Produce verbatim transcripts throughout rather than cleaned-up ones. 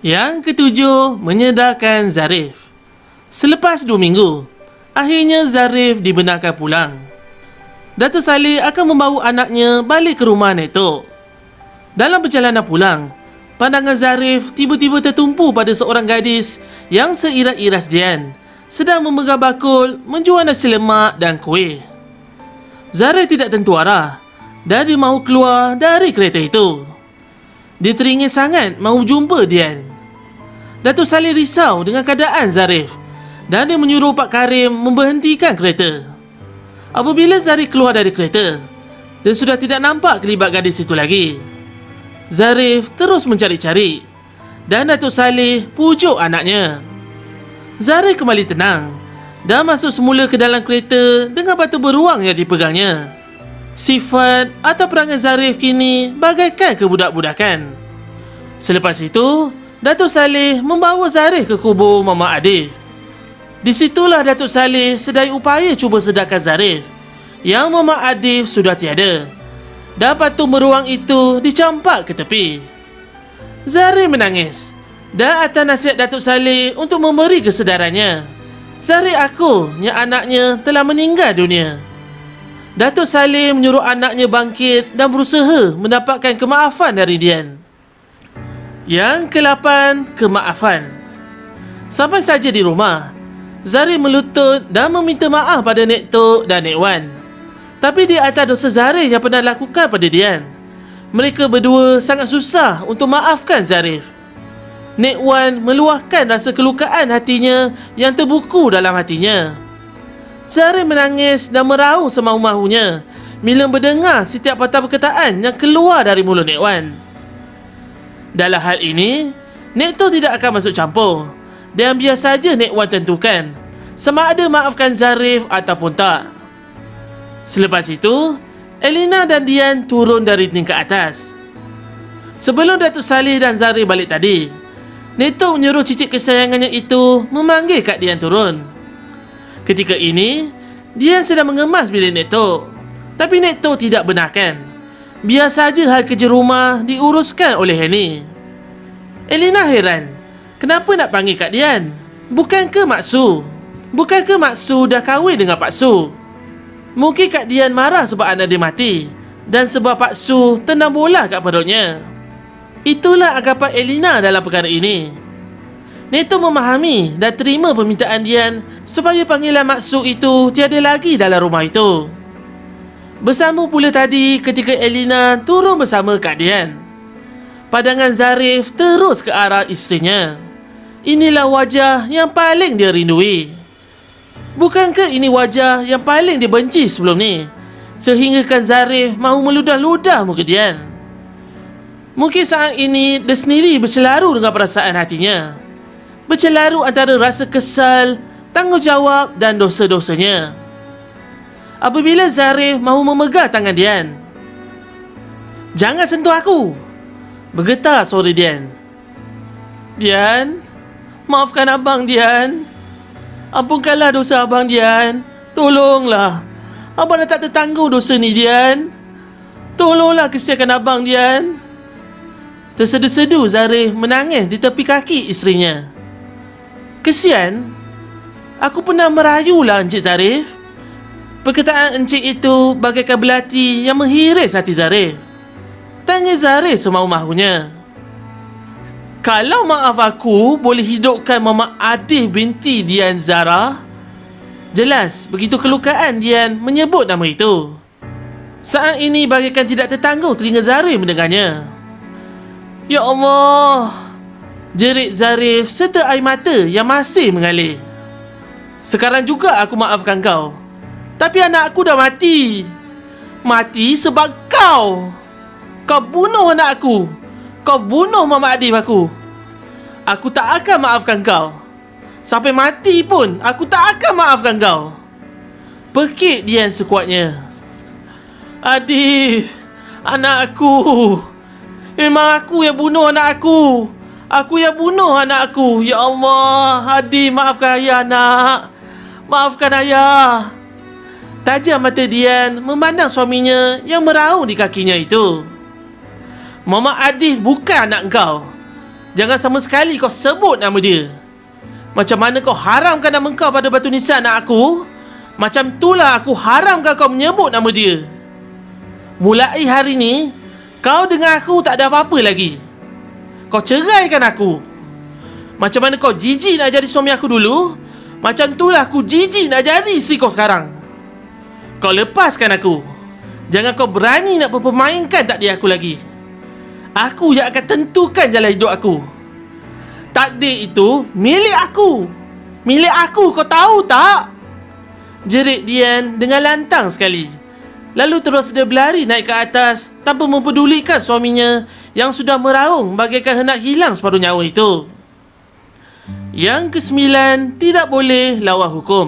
Yang ketujuh, menyedarkan Zarif. Selepas dua minggu, akhirnya Zarif dibenarkan pulang. Datuk Saleh akan membawa anaknya balik ke rumah Nek Tok. Dalam perjalanan pulang, pandangan Zarif tiba-tiba tertumpu pada seorang gadis yang seiras-iras Dian sedang memegang bakul menjual nasi lemak dan kuih. Zarif tidak tentu arah dan dia mahu keluar dari kereta itu. Dia teringin sangat mahu jumpa Dian. Datuk Saleh risau dengan keadaan Zarif dan dia menyuruh Pak Karim memberhentikan kereta. Apabila Zarif keluar dari kereta, dia sudah tidak nampak kelibat gadis itu lagi. Zarif terus mencari-cari dan Datuk Saleh pujuk anaknya. Zarif kembali tenang dan masuk semula ke dalam kereta dengan batu beruang yang dipegangnya. Sifat atau perangai Zarif kini bagaikan kebudak-budakan. Selepas itu, Datuk Saleh membawa Zarif ke kubur Mama Adif. Di situlah Datuk Saleh sedai upaya cuba sedarkan Zarif yang Mama Adif sudah tiada dan patung beruang itu dicampak ke tepi. Zarif menangis dan atas nasihat Datuk Saleh untuk memberi kesedarannya. Zarif aku yang anaknya telah meninggal dunia. Datuk Saleh menyuruh anaknya bangkit dan berusaha mendapatkan kemaafan dari Dian. Yang kelapan, kemaafan. Sampai saja di rumah, Zarif melutut dan meminta maaf pada Nek Tok dan Nek Wan. Tapi di atas dosa Zarif yang pernah lakukan pada Dian, mereka berdua sangat susah untuk maafkan Zarif. Nek Wan meluahkan rasa kelukaan hatinya yang terbuku dalam hatinya. Zarif menangis dan meraung semau-mahunya bila mendengar setiap patah perkataan yang keluar dari mulut Nek Wan. Dalam hal ini, Nek Tok tidak akan masuk campur dan biar saja Nek Wan tentukan sama ada maafkan Zarif ataupun tak. Selepas itu, Elina dan Dian turun dari tingkat atas. Sebelum Datuk Saleh dan Zarif balik tadi, Nek Tok menyuruh cicit kesayangannya itu memanggil Kak Dian turun. Ketika ini, Dian sedang mengemas bilik Nek Tok, tapi Nek Tok tidak benarkan. Biar saja hal kerja rumah diuruskan oleh Henny. Elina heran, kenapa nak panggil Kak Dian? Bukankah Mak Su? Bukankah Mak Su dah kahwin dengan Pak Su? Mungkin Kak Dian marah sebab anak dia mati dan sebab Pak Su tendang bola kat perutnya. Itulah anggapan Elina dalam perkara ini. Nek Tok memahami dan terima permintaan Dian supaya panggilan Mak Su itu tiada lagi dalam rumah itu. Bersama pula tadi ketika Elina turun bersama Kak Dian. Pandangan Zarif terus ke arah isterinya. Inilah wajah yang paling dia rindui. Bukankah ini wajah yang paling dia benci sebelum ni? Sehinggakan Zarif mahu meludah-ludah muka Dian. Mungkin saat ini dia sendiri bercelaru dengan perasaan hatinya. Bercelaru antara rasa kesal, tanggungjawab dan dosa-dosanya. Apabila Zarif mahu memegang tangan Dian. "Jangan sentuh aku!" bergetar suara Dian. "Dian, maafkan abang Dian. Ampunkanlah dosa abang Dian. Tolonglah. Abang dah tak tertangguh dosa ni Dian. Tolonglah kesiakan abang Dian." Tersedu-sedu Zarif menangis di tepi kaki isterinya. "Kesian? Aku pernah merayulah Encik Zarif." Perkataan encik itu bagaikan belati yang menghiris hati Zarif. Tangis Zarif semau-mahunya. "Kalau maaf aku boleh hidupkan Mama Adif binti Dian Zara." Jelas begitu kelukaan Dian menyebut nama itu. Saat ini bagaikan tidak tertangguh telinga Zarif mendengarnya. "Ya Allah!" jerit Zarif serta air mata yang masih mengalir. "Sekarang juga aku maafkan kau. Tapi anak aku dah mati. Mati sebab kau. Kau bunuh anak aku. Kau bunuh Mama Adif aku. Aku tak akan maafkan kau. Sampai mati pun aku tak akan maafkan kau." Pekik Dian sekuatnya. "Adif, anak aku. Memang aku yang bunuh anak aku. Aku yang bunuh anak aku. Ya Allah, Adif, maafkan ayah nak. Maafkan ayah." Tajam mata Dian memandang suaminya yang meraung di kakinya itu. "Mama Adif bukan anak kau. Jangan sama sekali kau sebut nama dia. Macam mana kau haramkan nama kau pada batu nisan anak aku, macam itulah aku haramkan kau menyebut nama dia. Mulai hari ni, kau dengan aku tak ada apa-apa lagi. Kau ceraikan aku. Macam mana kau jijik nak jadi suami aku dulu, macam itulah aku jijik nak jadi isteri kau sekarang. Kau lepaskan aku. Jangan kau berani nak mempermainkan takdir aku lagi. Aku yang akan tentukan jalan hidup aku. Takdir itu milik aku. Milik aku, kau tahu tak? Jerit Dian dengan lantang sekali. Lalu terus dia berlari naik ke atas tanpa mempedulikan suaminya yang sudah meraung bagaikan hendak hilang separuh nyawa itu. Yang kesembilan, tidak boleh lawan hukum.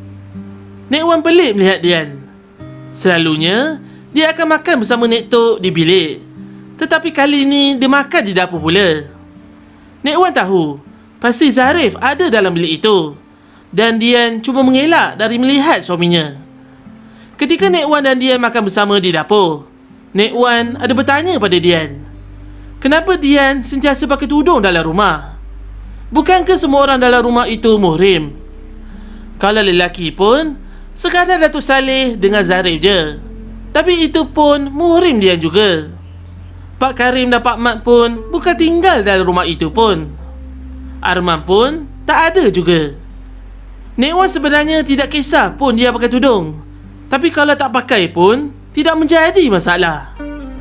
Nek Wan pelik melihat Dian. Selalunya dia akan makan bersama Nek Tok di bilik, tetapi kali ini dia makan di dapur pula. Nek Wan tahu pasti Zarif ada dalam bilik itu, dan Dian cuba mengelak dari melihat suaminya. Ketika Nek Wan dan Dian makan bersama di dapur, Nek Wan ada bertanya pada Dian, kenapa Dian sentiasa pakai tudung dalam rumah? Bukankah semua orang dalam rumah itu muhrim? Kalau lelaki pun sekadar Datuk Saleh dengan Zarif je, tapi itu pun muhrim Dian juga. Pak Karim dan Pak Mat pun bukan tinggal dalam rumah itu pun. Arman pun tak ada juga. Nek Wan sebenarnya tidak kisah pun dia pakai tudung, tapi kalau tak pakai pun tidak menjadi masalah.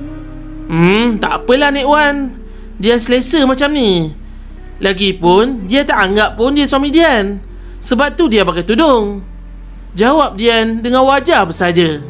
Hmm, tak apalah Nek Wan, dia selesa macam ni. Lagipun dia tak anggap pun dia suami Dian, sebab tu dia pakai tudung, jawab Dian dengan wajah bersaja.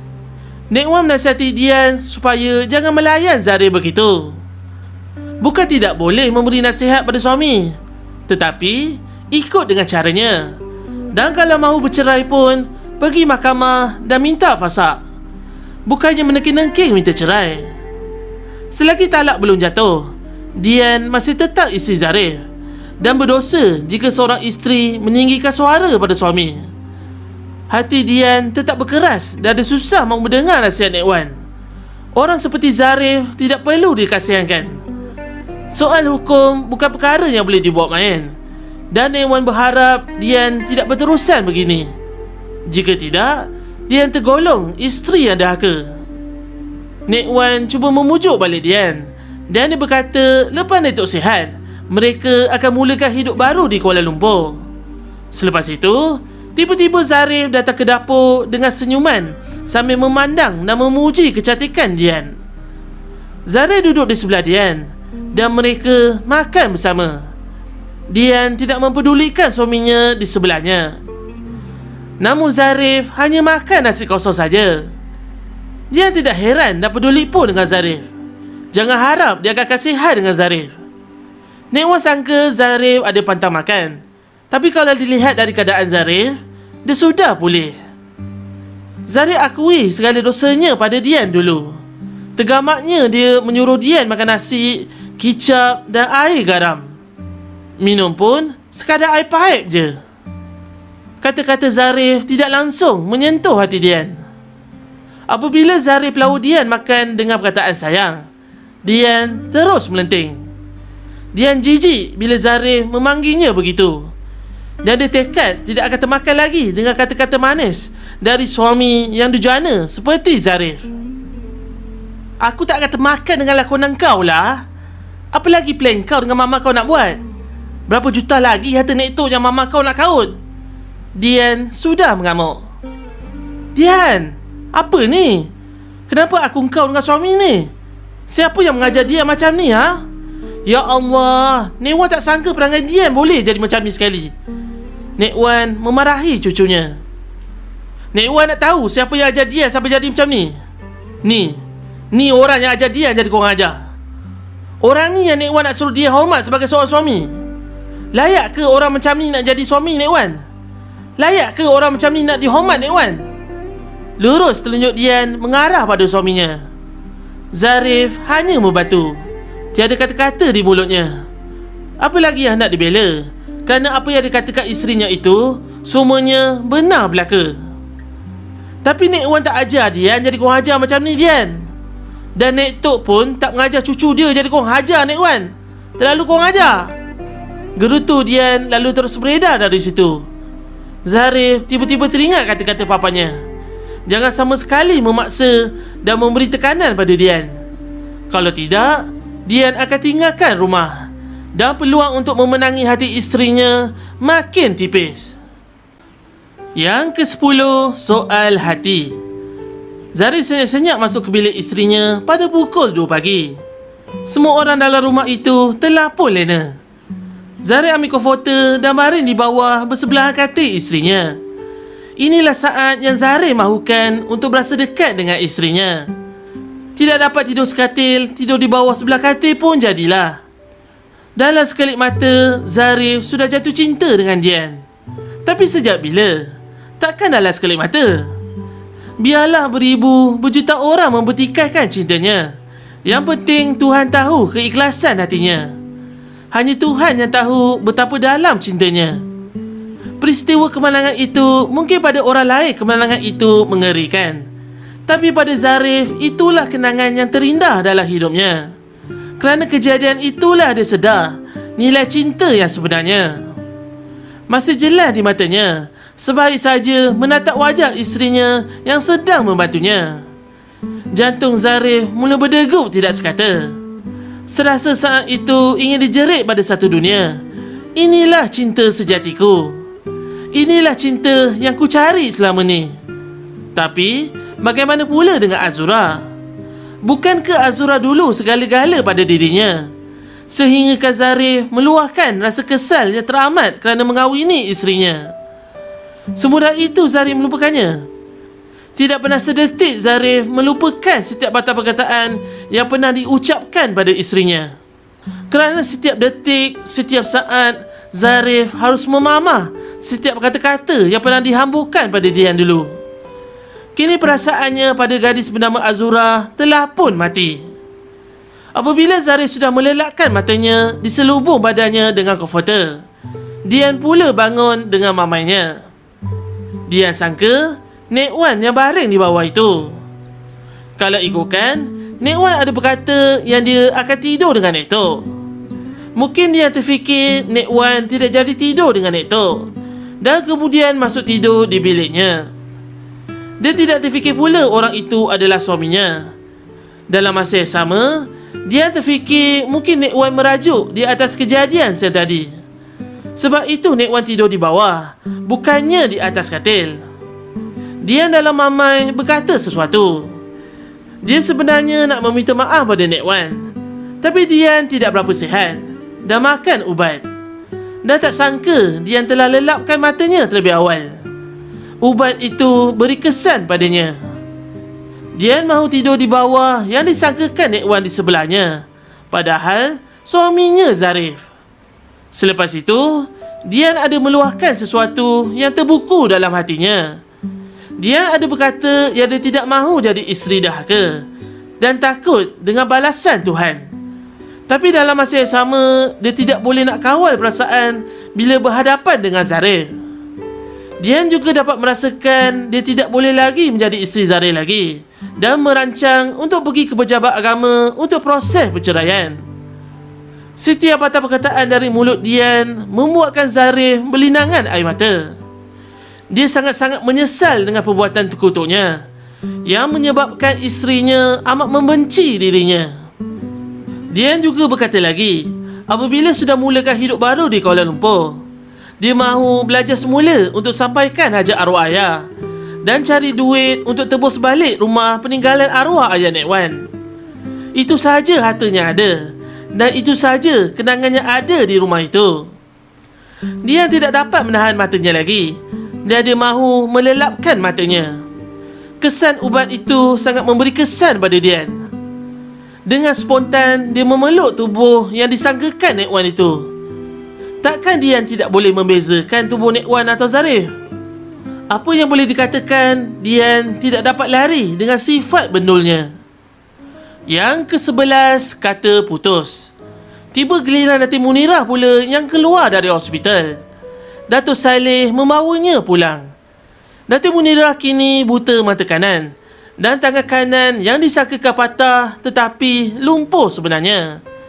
Nek Wan menasihati Dian supaya jangan melayan Zarif begitu. Bukan tidak boleh memberi nasihat pada suami, tetapi ikut dengan caranya. Dan kalau mahu bercerai pun pergi mahkamah dan minta fasakh, bukannya menengking-nengking minta cerai. Selagi talak belum jatuh, Dian masih tetap isteri Zarif, dan berdosa jika seorang isteri meninggikan suara pada suami. Hati Dian tetap berkeras dan ada susah mahu mendengar nasihat Nek Wan. Orang seperti Zarif tidak perlu dikasihankan. Soal hukum bukan perkara yang boleh dibuat main, dan Nek Wan berharap Dian tidak berterusan begini. Jika tidak, Dian tergolong isteri yang dahaka. Nek Wan cuba memujuk balik Dian, dan dia berkata lepas Nek Tok sihat, mereka akan mulakan hidup baru di Kuala Lumpur. Selepas itu, tiba-tiba Zarif datang ke dapur dengan senyuman sambil memandang dan memuji kecantikan Dian. Zarif duduk di sebelah Dian dan mereka makan bersama. Dian tidak mempedulikan suaminya di sebelahnya. Namun Zarif hanya makan nasi kosong saja. Dian tidak heran dan peduli pun dengan Zarif. Jangan harap dia akan kasihan dengan Zarif. Nek Wan sangka Zarif ada pantang makan, tapi kalau dilihat dari keadaan Zarif, dia sudah pulih. Zarif akui segala dosanya pada Dian dulu. Tergamaknya dia menyuruh Dian makan nasi, kicap dan air garam. Minum pun sekadar air paip je. Kata-kata Zarif tidak langsung menyentuh hati Dian. Apabila Zarif lalu Dian makan dengan perkataan sayang, Dian terus melenting. Dian jijik bila Zarif memanggilnya begitu, dan dia tekad tidak akan termakan lagi dengan kata-kata manis dari suami yang dujana seperti Zarif. Aku tak akan termakan dengan lakonan kau lah. Apa lagi plan kau dengan mama kau nak buat? Berapa juta lagi harta Nek Tok yang mama kau nak kaut? Dian sudah mengamuk. Dian, apa ni? Kenapa aku kau dengan suami ni? Siapa yang mengajar dia macam ni, ha? Ya Allah, Nek Wan tak sangka perangai Dian boleh jadi macam ni sekali. Nek Wan memarahi cucunya. Nek Wan nak tahu siapa yang ajar Dian sampai jadi macam ni? Ni, ni orang yang ajar Dian jadi korang ajar. Orang ni yang Nek Wan nak suruh dia hormat sebagai seorang suami. Layak ke orang macam ni nak jadi suami Nek Wan? Layak ke orang macam ni nak dihormat Nek Wan? Lurus telunjuk Dian mengarah pada suaminya. Zarif hanya membatu. Tiada kata-kata di mulutnya. Apa lagi yang hendak dibela? Kerana apa yang dikatakan isterinya itu semuanya benar belaka. Tapi Nek Wan tak ajar Dian jadi korang hajar macam ni, Dian. Dan Nek Tok pun tak mengajar cucu dia jadi korang hajar, Nek Wan. terlalu kurang ajar. Gerutu Dian lalu terus beredar dari situ. Zarif tiba-tiba teringat kata-kata papanya. Jangan sama sekali memaksa dan memberi tekanan pada Dian. Kalau tidak, Dian akan tinggalkan rumah dan peluang untuk memenangi hati isterinya makin tipis. Yang kesepuluh, soal hati. Zarif senyap-senyap masuk ke bilik isterinya pada pukul dua pagi. Semua orang dalam rumah itu telah pun lena. Zarif ambil komforter dan baring di bawah bersebelahan katil isterinya. Inilah saat yang Zarif mahukan untuk berasa dekat dengan isterinya. Tidak dapat tidur sekatil, tidur di bawah sebelah katil pun jadilah. Dalam sekelip mata, Zarif sudah jatuh cinta dengan Dian. Tapi sejak bila? Takkan dalam sekelip mata. Biarlah beribu, berjuta orang membertikaikan cintanya. Yang penting Tuhan tahu keikhlasan hatinya. Hanya Tuhan yang tahu betapa dalam cintanya. Peristiwa kemalangan itu mungkin pada orang lain kemalangan itu mengerikan. Tapi pada Zarif, itulah kenangan yang terindah dalam hidupnya. Kerana kejadian itulah dia sedar nilai cinta yang sebenarnya. Masih jelas di matanya, sebaik saja menatap wajah isterinya yang sedang membantunya. Jantung Zarif mula berdegup tidak sekata. Serasa saat itu ingin dijerit pada satu dunia. Inilah cinta sejatiku. Inilah cinta yang ku cari selama ni. Tapi bagaimana pula dengan Azura? Bukankah Azura dulu segala-gala pada dirinya? Sehingga Zarif meluahkan rasa kesal yang teramat kerana mengawini isterinya. Semudah itu Zarif melupakannya. Tidak pernah sedetik Zarif melupakan setiap patah perkataan yang pernah diucapkan pada isterinya. Kerana setiap detik, setiap saat, Zarif harus memamah setiap kata-kata yang pernah dihamburkan pada Dian dulu. Kini perasaannya pada gadis bernama Azura telah pun mati. Apabila Zarif sudah melelakkan matanya, diselubung badannya dengan komforter, Dian pula bangun dengan mamainya. Dian sangka Nek Wan yang baring di bawah itu. Kalau ikutkan, Nek Wan ada berkata yang dia akan tidur dengan Nek Tok. Mungkin dia terfikir Nek Wan tidak jadi tidur dengan Nek Tok dan kemudian masuk tidur di biliknya. Dia tidak terfikir pula orang itu adalah suaminya. Dalam masa yang sama, dia terfikir mungkin Nek Wan merajuk di atas kejadian saya tadi. Sebab itu Nek Wan tidur di bawah, bukannya di atas katil. Dia dalam mamai berkata sesuatu. Dia sebenarnya nak meminta maaf pada Nek Wan. Tapi Dian tidak berapa sihat dan makan ubat. Dan tak sangka Dian telah lelapkan matanya terlebih awal. Ubat itu beri kesan padanya. Dian mahu tidur di bawah yang disangkakan Nek Wan di sebelahnya. Padahal suaminya Zarif. Selepas itu, Dian ada meluahkan sesuatu yang terbuku dalam hatinya. Dian ada berkata yang dia tidak mahu jadi isteri dahaka dan takut dengan balasan Tuhan. Tapi dalam masa yang sama, dia tidak boleh nak kawal perasaan bila berhadapan dengan Zarif. Dian juga dapat merasakan dia tidak boleh lagi menjadi isteri Zarif lagi dan merancang untuk pergi ke pejabat agama untuk proses perceraian. Setiap patah perkataan dari mulut Dian membuatkan Zarif berlinangan air mata. Dia sangat-sangat menyesal dengan perbuatan terkutuknya yang menyebabkan isterinya amat membenci dirinya. Dian juga berkata lagi, apabila sudah mulakan hidup baru di Kuala Lumpur, dia mahu belajar semula untuk sampaikan hajat arwah ayah dan cari duit untuk tebus balik rumah peninggalan arwah ayah Nek Wan. Itu sahaja hartanya ada dan itu sahaja kenangan yang ada di rumah itu. Dia tidak dapat menahan matanya lagi dan dia mahu melelapkan matanya. Kesan ubat itu sangat memberi kesan pada Dian. Dengan spontan, dia memeluk tubuh yang disangkakan Nek Wan itu. Takkan Dian tidak boleh membezakan tubuh Nek Wan atau Zarif? Apa yang boleh dikatakan, Dian tidak dapat lari dengan sifat bendulnya. Yang kesebelas, kata putus. Tiba giliran Datin Munirah pula yang keluar dari hospital. Datuk Saleh membawanya pulang. Datin Munirah kini buta mata kanan dan tangan kanan yang disangkakan patah tetapi lumpuh sebenarnya.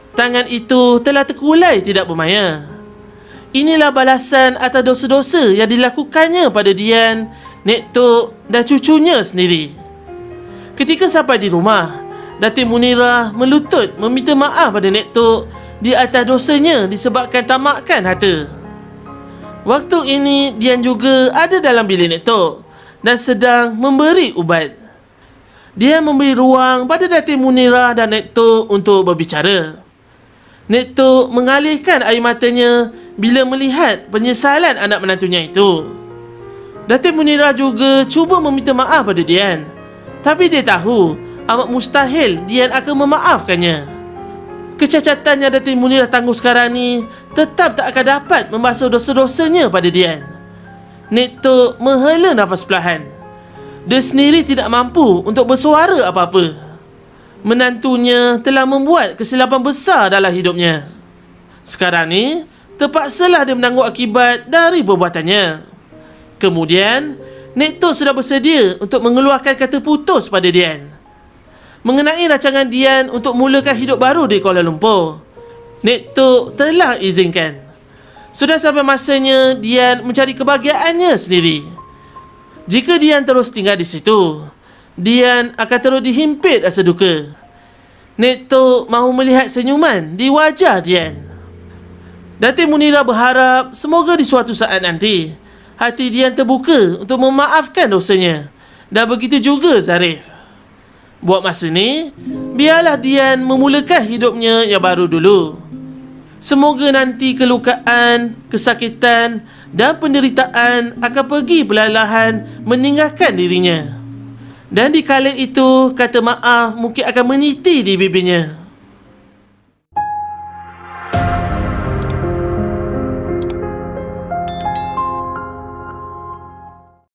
tangan itu telah terkulai tidak bermaya. Inilah balasan atas dosa-dosa yang dilakukannya pada Dian, Nek Tok dan cucunya sendiri. Ketika sampai di rumah, Datin Munirah melutut meminta maaf pada Nek Tok di atas dosanya disebabkan tak makan harta. Waktu ini Dian juga ada dalam bilik Nek Tok dan sedang memberi ubat. Dia memberi ruang pada Datin Munirah dan Nek Tok untuk berbicara. Nek Tok mengalihkan air matanya bila melihat penyesalan anak menantunya itu. Datin Munirah juga cuba meminta maaf pada Dian, tapi dia tahu amat mustahil Dian akan memaafkannya. Kecacatan yang Datin Munirah tangguh sekarang ni tetap tak akan dapat membasuh dosa-dosanya pada Dian. Nek Tok menghela nafas perlahan. Dia sendiri tidak mampu untuk bersuara apa-apa. Menantunya telah membuat kesilapan besar dalam hidupnya. Sekarang ni, terpaksalah dia menanggung akibat dari perbuatannya. Kemudian, Nek Tok sudah bersedia untuk mengeluarkan kata putus pada Dian mengenai rancangan Dian untuk mulakan hidup baru di Kuala Lumpur. Nek Tok telah izinkan. Sudah sampai masanya Dian mencari kebahagiaannya sendiri. Jika Dian terus tinggal di situ, Dian akan terus dihimpit rasa duka. Nek Tok mahu melihat senyuman di wajah Dian. Datin Munirah berharap semoga di suatu saat nanti hati Dian terbuka untuk memaafkan dosanya, dan begitu juga Zarif. Buat masa ni, biarlah Dian memulakan hidupnya yang baru dulu. Semoga nanti kelukaan, kesakitan dan penderitaan akan pergi perlahan-lahan meninggalkan dirinya. Dan di kala itu, kata maaf mungkin akan meniti di bibirnya.